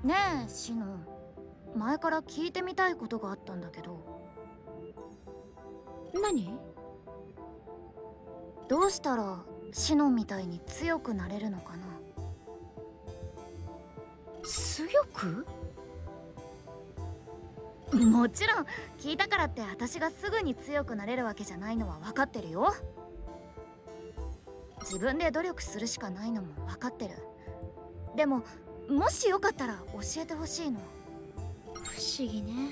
ねえシノ、前から聞いてみたいことがあったんだけど。 何？ どうしたらシノみたいに強くなれるのかな。 強く？ もちろん聞いたからって私がすぐに強くなれるわけじゃないのは分かってるよ。自分で努力するしかないのも分かってる。でももしよかったら教えてほしいの。 不思議ね。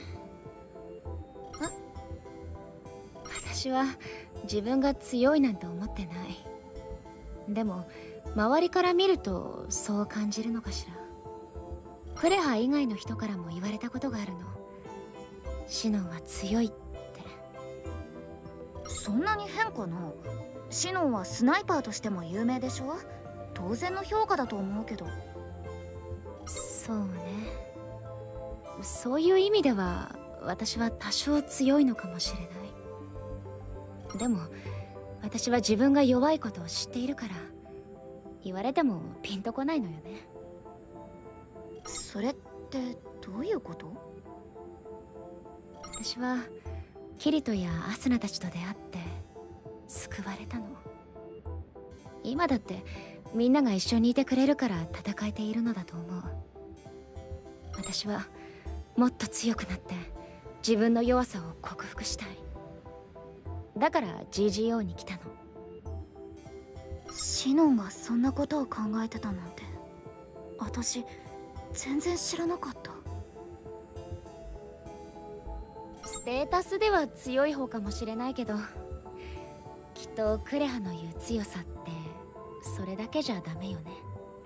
私は自分が強いなんて思ってない。でも周りから見るとそう感じるのかしら。クレハ以外の人からも言われたことがあるの。シノンは強いって。 そんなに変かな。シノンはスナイパーとしても有名でしょ。当然の評価だと思うけど。 そうね。そういう意味では私は多少強いのかもしれない。でも私は自分が弱いことを知っているから、言われてもピンとこないのよね。 それってどういうこと？ 私はキリトやアスナたちと出会って救われたの。今だってみんなが一緒にいてくれるから戦えているのだと思う。私はもっと強くなって自分の弱さを克服したい。だから GGO に来たの。 シノンがそんなことを考えてたなんて私全然知らなかった。 ステータスでは強い方かもしれないけど、きっとクレハの言う強さってそれだけじゃダメよね。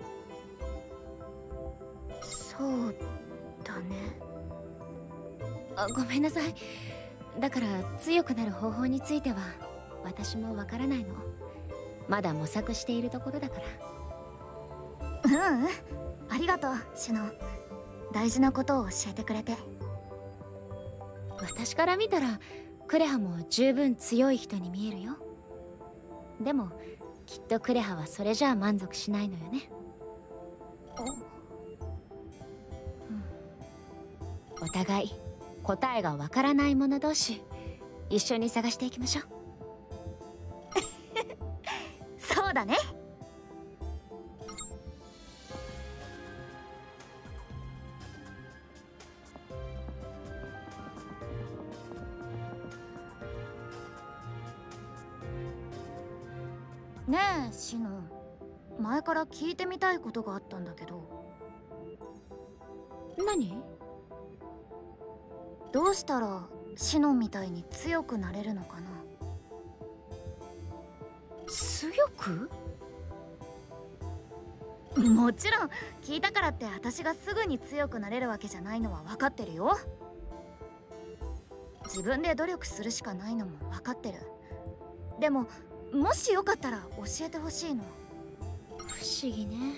そうだね。 ごめんなさい。だから強くなる方法については私もわからないの。まだ模索しているところだから。 うんうん、ありがとうシノン。大事なことを教えてくれて。 私から見たらクレハも十分強い人に見えるよ。でもきっとクレハはそれじゃあ満足しないのよね。お互い答えがわからない者同士一緒に探していきましょう。 そうだね。ねえシノン、前から聞いてみたいことがあったんだけど。 何？ どうしたらシノンみたいに強くなれるのかな。 強く？ もちろん聞いたからって私がすぐに強くなれるわけじゃないのは分かってるよ。自分で努力するしかないのも分かってる。でももしよかったら教えてほしいの。 不思議ね。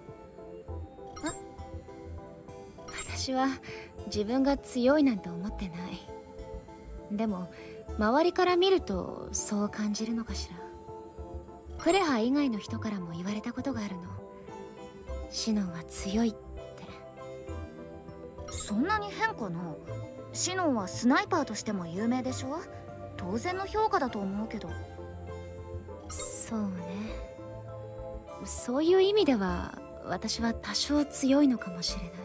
私は自分が強いなんて思ってない。でも周りから見るとそう感じるのかしら。クレハ以外の人からも言われたことがあるの。シノンは強いって。 そんなに変かな。シノンはスナイパーとしても有名でしょ。当然の評価だと思うけど。 そうね。そういう意味では私は多少強いのかもしれない。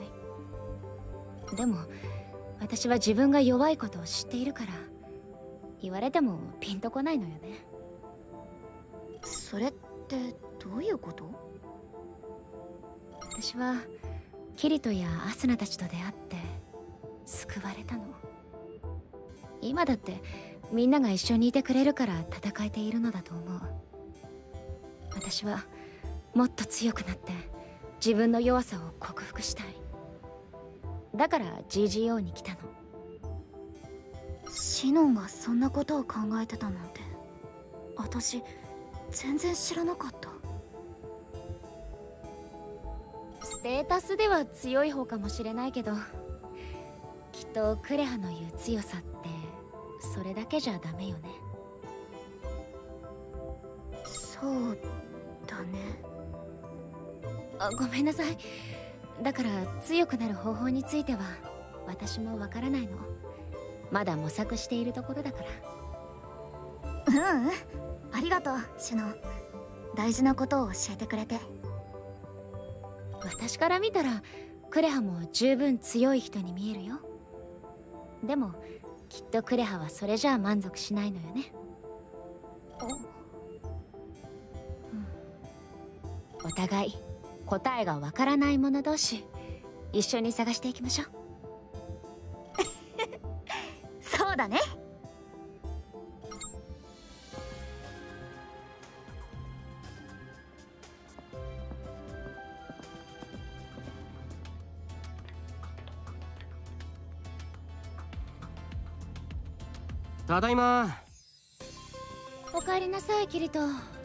でも私は自分が弱いことを知っているから、言われてもピンとこないのよね。 それってどういうこと？ 私はキリトやアスナたちと出会って救われたの。今だってみんなが一緒にいてくれるから戦えているのだと思う。私はもっと強くなって自分の弱さを克服したい。だから GGO に来たの。 シノンがそんなことを考えてたなんて私全然知らなかった。 ステータスでは強い方かもしれないけど、きっとクレハの言う強さってそれだけじゃダメよね。 そうだね。 ごめんなさい。 だから強くなる方法については私もわからないの。まだ模索しているところだから。 うんうん、ありがとうシノ。大事なことを教えてくれて。 私から見たらクレハも十分強い人に見えるよ。でもきっとクレハはそれじゃあ満足しないのよね。お互い答えがわからない者同士一緒に探していきましょう。 そうだね。 ただいま。 おかえりなさいキリト。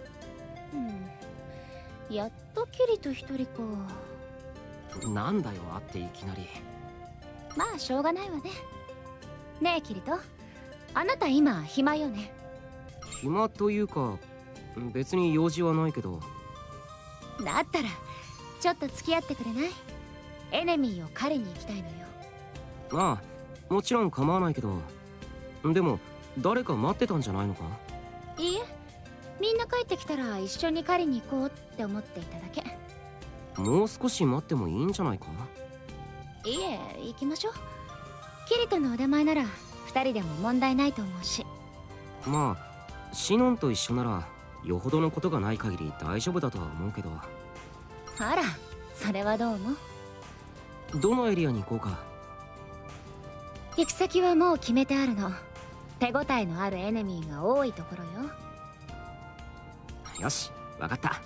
やっとキリト一人か。 なんだよ会っていきなり。 まあしょうがないわね。ねえキリト、あなた今暇よね。 暇というか別に用事はないけど。 だったらちょっと付き合ってくれない？エネミーを狩りに行きたいのよ。 まあもちろん構わないけど、でも誰か待ってたんじゃないのか？ いいえ、みんな帰ってきたら一緒に狩りに行こうって思っていただけ。 もう少し待ってもいいんじゃないか？ いいえ、行きましょう。キリトの腕前なら2人でも問題ないと思うし。 まあシノンと一緒ならよほどのことがない限り大丈夫だとは思うけど。 あら、それはどう思う？ どのエリアに行こうか？ 行く先はもう決めてあるの。手応えのあるエネミーが多いところよ。 よし、わかった。こ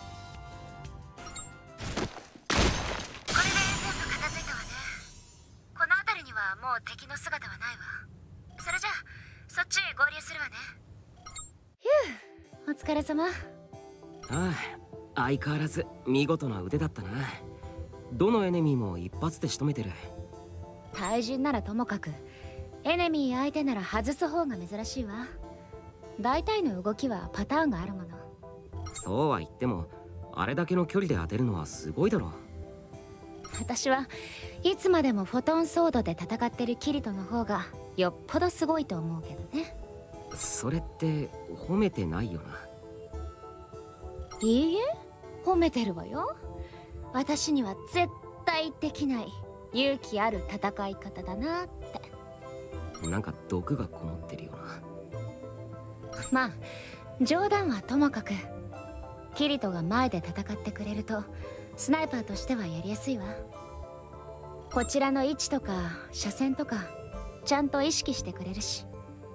れで全部片付いたわね。この辺りにはもう敵の姿はないわ。それじゃあそっちへ合流するわね。ひゅう、お疲れ様。 ああ、相変わらず見事な腕だったな。どのエネミーも一発で仕留めてる。 対人ならともかくエネミー相手なら外す方が珍しいわ。大体の動きはパターンがあるもの。 そうは言ってもあれだけの距離で当てるのはすごいだろ。 私はいつまでもフォトンソードで戦ってるキリトの方がよっぽどすごいと思うけどね。 それって褒めてないよな。 いいえ、褒めてるわよ。私には絶対できない勇気ある戦い方だなって。 なんか毒がこもってるよな。 まあ冗談はともかく、キリトが前で戦ってくれるとスナイパーとしてはやりやすいわ。こちらの位置とか車線とかちゃんと意識してくれるし。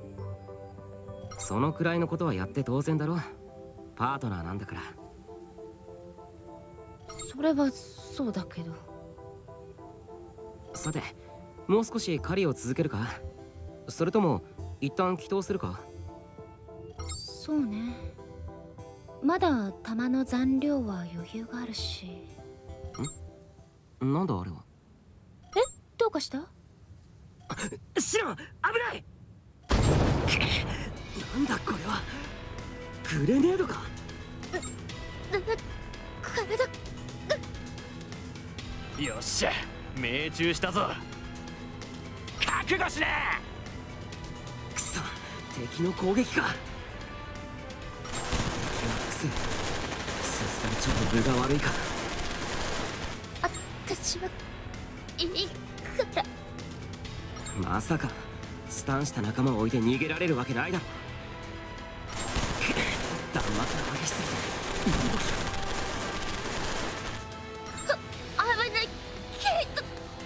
そのくらいのことはやって当然だろ。パートナーなんだから。 それはそうだけど。 さて、もう少し狩りを続けるか？それとも一旦祈祷するか？ そうね、まだ弾の残量は余裕があるし。 なんだあれは。 え、どうかした？ シロン、危ない！なんだこれは。グレネードか？ 体。 よっしゃ、命中したぞ。覚悟しな。 くそ、敵の攻撃か。敵は複数。さすがにちょっと分が悪いか。 私はいいから。 まさかスタンした仲間を置いて逃げられるわけないだろ。弾幕が激しすぎて身動きが。 危ないキリト。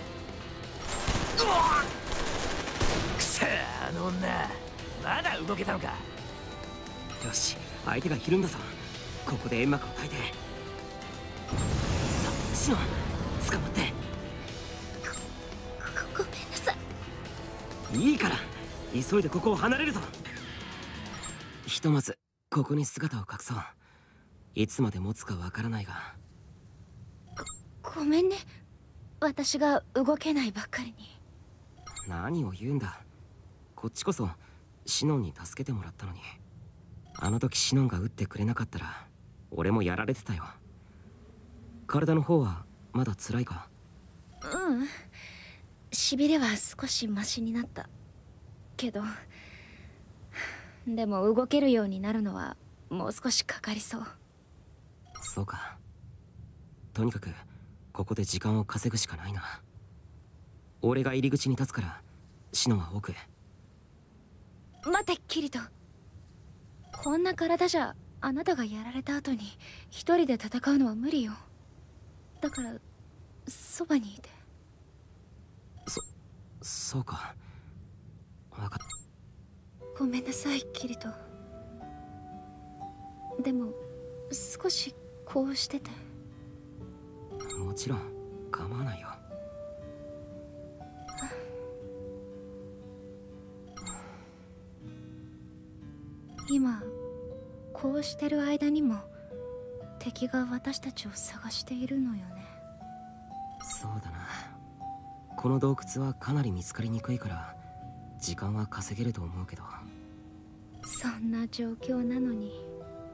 くそ、あの女まだ動けたのか。 よし、相手がひるんだぞ。ここで煙幕を焚いて。さあシノン、捕まって。 ごめんなさい。 いいから急いでここを離れるぞ。ひとまずここに姿を隠そう。いつまで持つかわからないが。 ごめんね、私が動けないばっかりに。 何を言うんだ。こっちこそシノンに助けてもらったのに。あの時シノンが撃ってくれなかったら俺もやられてたよ。体の方はまだ辛いか？ うん、しびれは少しマシになったけど、でも動けるようになるのはもう少しかかりそう。 そうか。とにかくここで時間を稼ぐしかないな。俺が入り口に立つからシノは奥へ。 待ってキリト、こんな体じゃあなたがやられた後に一人で戦うのは無理よ。だからそばにいて。 そうか、分かった。 ごめんなさいキリト。でも少しこうしてて。 もちろん構わないよ。 今こうしてる間にも敵が私たちを探しているのよね。 そうだな。この洞窟はかなり見つかりにくいから時間は稼げると思うけど。 そんな状況なのに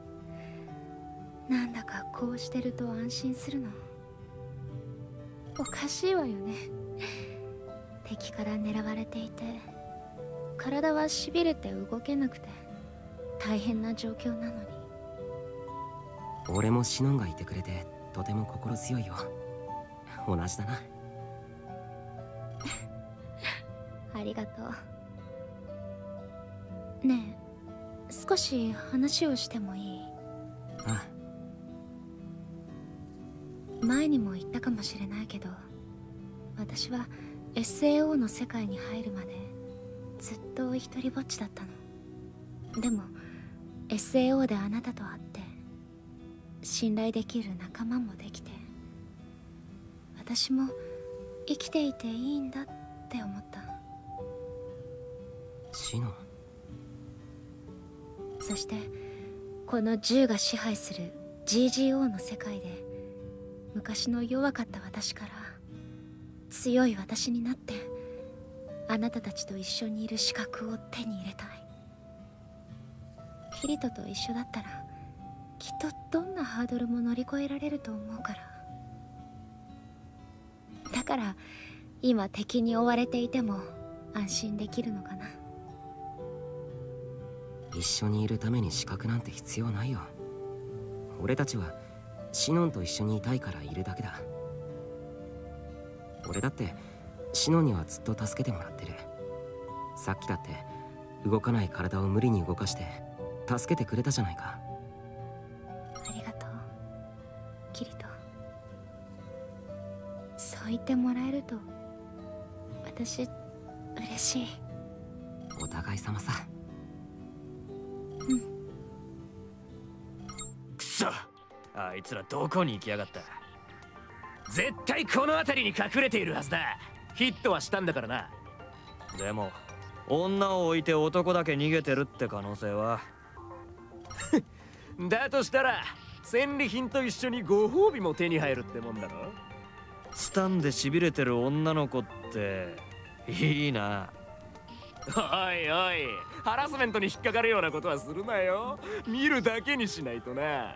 なんだかこうしてると安心するの。おかしいわよね。敵から狙われていて体はしびれて動けなくて大変な状況なのに。 俺もシノンがいてくれてとても心強いよ。同じだな。 ありがとう。ねえ、少し話をしてもいい？ ああ。前にも言ったかもしれないけど、私は SAO の世界に入るまでずっと一人ぼっちだったの。でも SAO であなたと会って信頼できる仲間もできて、私も生きていていいんだって思った。 シノン。 そしてこの銃が支配する GGO の世界で昔の弱かった私から強い私になって、あなたたちと一緒にいる資格を手に入れたい。キリトと一緒だったらきっとどんなハードルも乗り越えられると思うから。だから今敵に追われていても安心できるのかな。 一緒にいるために資格なんて必要ないよ。俺たちはシノンと一緒にいたいからいるだけだ。俺だってシノンにはずっと助けてもらってる。さっきだって動かない体を無理に動かして助けてくれたじゃないか。 ありがとうキリト。そう言ってもらえると私嬉しい。 お互い様さ。 うん。 くそ、あいつらどこに行きやがった。絶対この辺りに隠れているはずだ。ヒットはしたんだからな。でも女を置いて男だけ逃げてるって可能性はだとしたら戦利品と一緒にご褒美も手に入るってもんだろ。スタンでしびれてる女の子っていいな。おいおい、ハラスメントに引っかかるようなことはするなよ。見るだけにしないとな。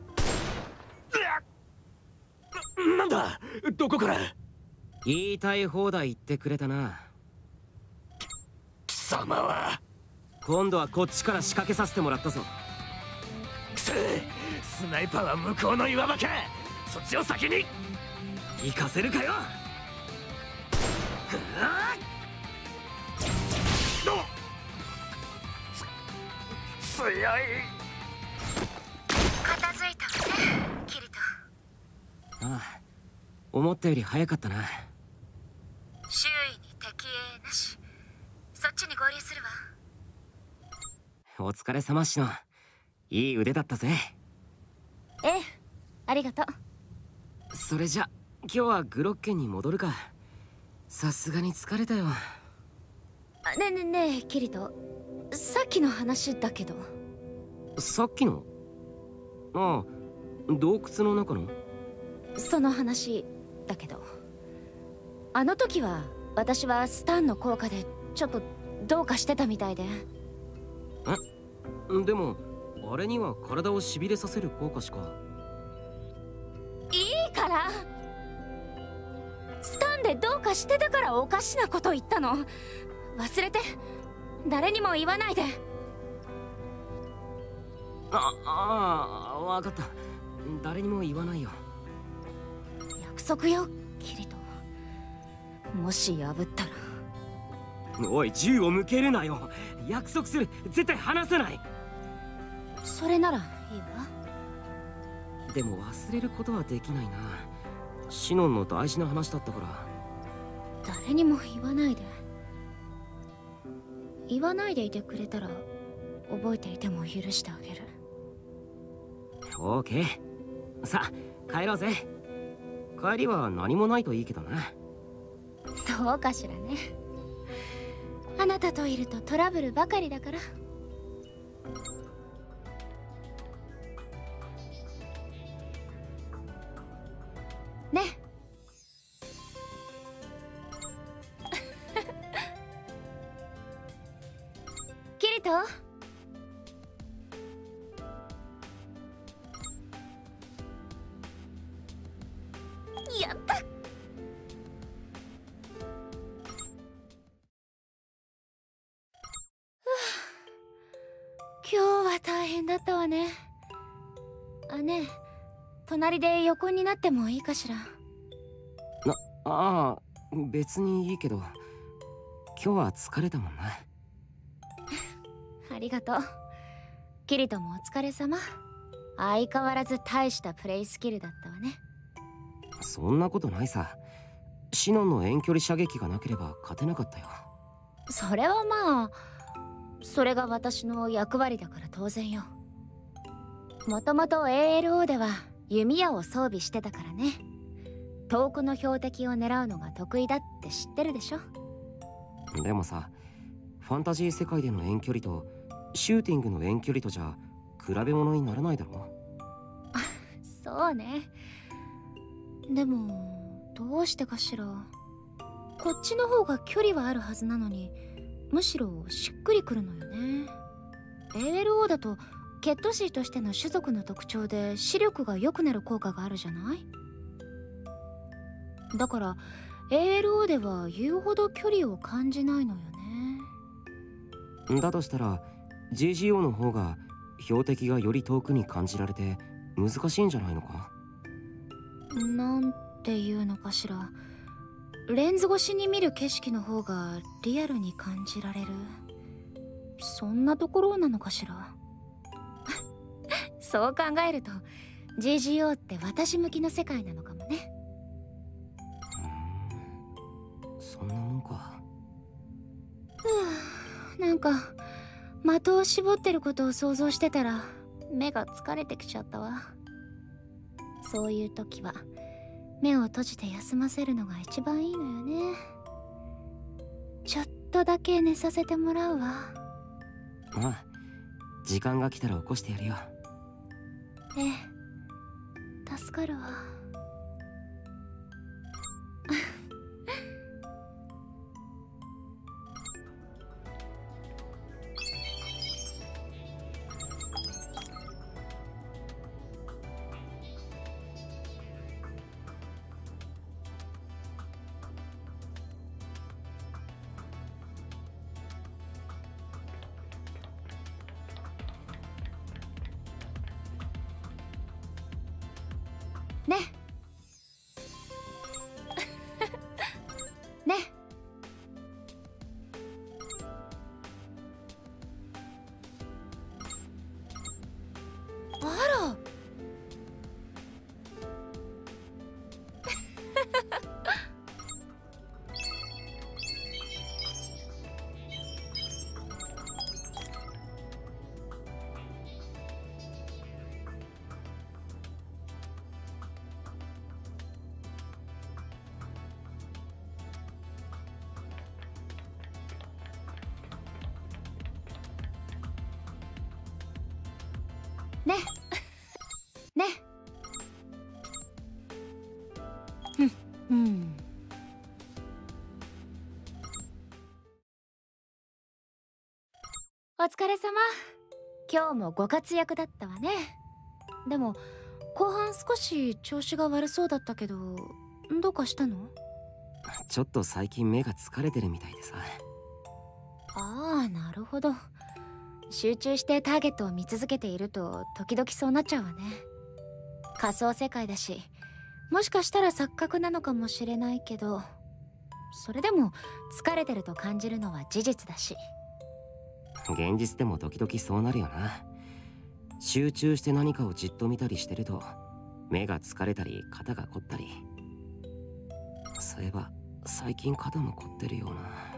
なんだ、どこから。 言いたい放題言ってくれたな。 貴様は。 今度はこっちから仕掛けさせてもらったぞ。 くせえ、スナイパーは向こうの岩場か。そっちを先に行かせるかよ。 強い。 片付いたわねキリト。 ああ、思ったより早かったな。 周囲に敵影なし。そっちに合流するわ。 お疲れ様シノン。いい腕だったぜ。 ええ、ありがとう。 それじゃ今日はグロッケンに戻るか。さすがに疲れたよ。 ねえねえねえキリト、さっきの話だけど。 さっきの？ああ、洞窟の中の？ その話だけど、あの時は私はスタンの効果でちょっとどうかしてたみたいで。 でもあれには体をしびれさせる効果しか。 いいから、スタンでってどうかしてたからおかしなこと言ったの。忘れて。誰にも言わないで。 わかった。誰にも言わないよ。 約束よ、キリト。もし破ったら。 おい、銃を向けるなよ。約束する。絶対離さない。 それならいいわ。 でも忘れることはできないな。シノンの大事な話だったから。 誰にも言わないで。言わないでいてくれたら覚えていても許してあげる。 オーケー。さあ帰ろうぜ。帰りは何もないといいけどな。 どうかしらね。あなたといるとトラブルばかりだから。ね。キリト。やった。今日は大変だったわね。ねえ、隣で横になってもいいかしら。 ああ、別にいいけど、今日は疲れたもんな。 ありがとう。キリトもお疲れ様。相変わらず大したプレイスキルだったわね。 そんなことないさ。シノンの遠距離射撃がなければ勝てなかったよ。 それはまあ、それが私の役割だから当然よ。もともと ALO では弓矢を装備してたからね。遠くの標的を狙うのが得意だって知ってるでしょ。 でもさ、ファンタジー世界での遠距離とシューティングの遠距離とじゃ比べ物にならないだろ。 そうね。でもどうしてかしら。こっちの方が距離はあるはずなのに、むしろしっくりくるのよね。ALO だとケットシーとしての種族の特徴で視力が良くなる効果があるじゃない。だから ALO では言うほど距離を感じないのよね。 だとしたら GGO の方が標的がより遠くに感じられて難しいんじゃないのか。 なんていうのかしら。レンズ越しに見る景色の方がリアルに感じられる。そんなところなのかしら。そう考えると GGO って私向きの世界なのかもね。 そんなもんか。 なんか的を絞ってることを想像してたら目が疲れてきちゃったわ。そういう時は目を閉じて休ませるのが一番いいのよね。ちょっとだけ寝させてもらうわ。 ああ、時間が来たら起こしてやるよ。 ええ、助かるわ。ね。ね。あら。ね。ね。うん。お疲れ様。今日もご活躍だったわね。でも後半少し調子が悪そうだったけど、どうかしたの？ ちょっと最近目が疲れてるみたいでさ。 ああ、なるほど。集中してターゲットを見続けていると時々そうなっちゃうわね。仮想世界だし、もしかしたら錯覚なのかもしれないけど、それでも疲れてると感じるのは事実だし。 現実でも時々そうなるよな。集中して何かをじっと見たりしてると目が疲れたり肩が凝ったり。そういえば最近肩も凝ってるような。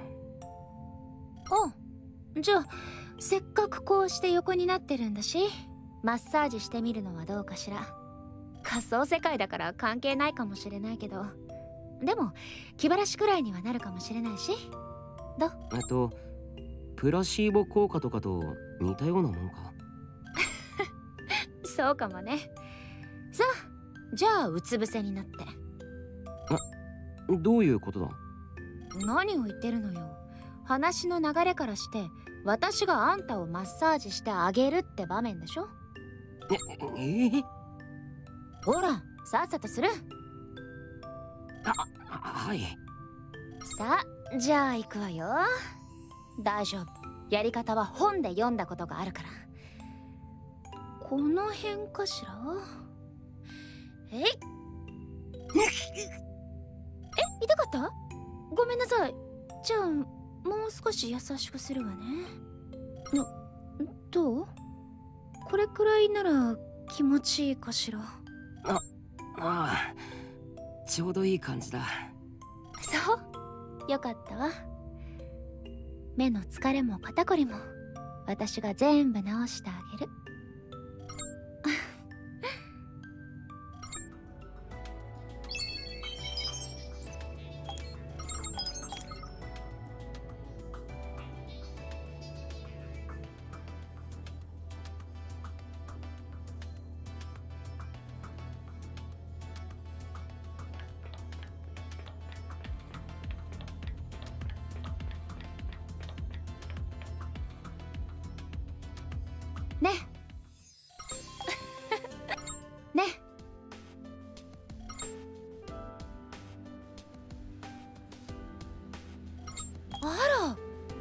あ、じゃあせっかくこうして横になってるんだし、マッサージしてみるのはどうかしら。仮想世界だから関係ないかもしれないけど、でも気晴らしくらいにはなるかもしれないし。どう？ プラシーボ効果とかと似たようなもんか。 そうかもね。さあ、じゃあうつ伏せになって。 どういうことだ？ 何を言ってるのよ。話の流れからして私があんたをマッサージしてあげるって場面でしょ。ほら、さっさとする。 はい。 さあ、じゃあ行くわよ。大丈夫、やり方は本で読んだことがあるから。この辺かしら。えい痛かった？ごめんなさい。じゃあもう少し優しくするわね。どう？これくらいなら気持ちいいかしら。 ああ、ちょうどいい感じだ。 そう、よかったわ。目の疲れも肩こりも私が全部治してあげる。ねね。あら、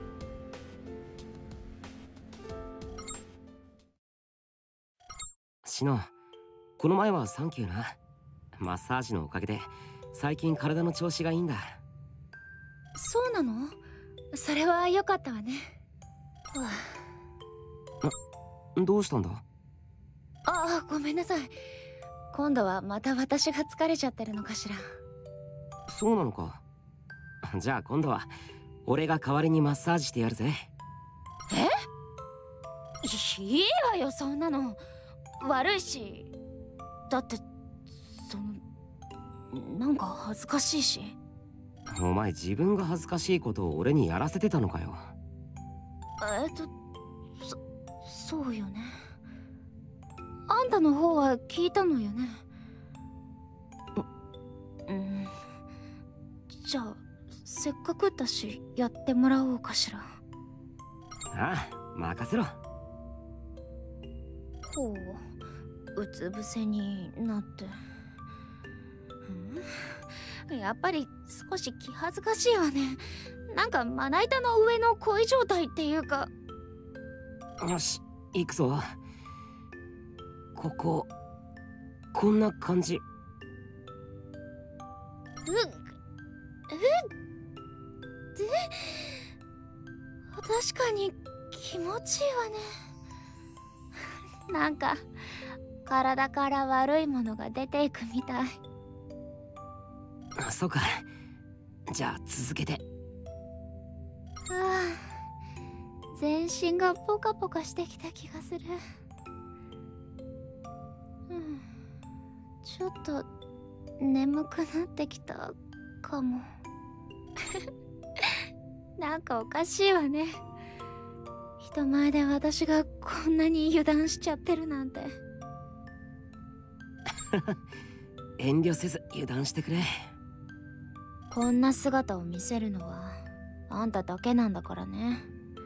シノ、この前はサンキューな。マッサージのおかげで最近体の調子がいいんだ。 そうなの？それは良かったわね。 どうしたんだ？ ああ、ごめんなさい。今度はまた私が疲れちゃってるのかしら。 そうなのか。じゃあ今度は俺が代わりにマッサージしてやるぜ。 いいわよ、そんなの。悪いし。だってなんか恥ずかしいし。 お前自分が恥ずかしいことを俺にやらせてたのかよ。 そうよね。あんたの方は聞いたのよね。じゃあせっかくだしやってもらおうかしら。 ああ、任せろ。 ほう、うつ伏せになって。やっぱり少し気恥ずかしいわね。なんかまな板の上の恋状態っていうか。 よし、行くぞ。こんな感じ。 確かに気持ちいいわね。なんか体から悪いものが出ていくみたい。 そうか。じゃあ続けて。 全身がポカポカしてきた気がする。ちょっと眠くなってきたかも。なんかおかしいわね。人前で私がこんなに油断しちゃってるなんて。 遠慮せず油断してくれ。 こんな姿を見せるのはあんただけなんだからね。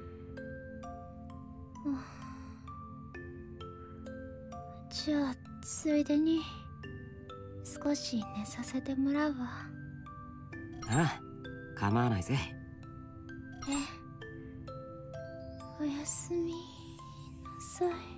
じゃあついでに少し寝させてもらうわ。 ああ、 構わないぜ。 おやすみなさい。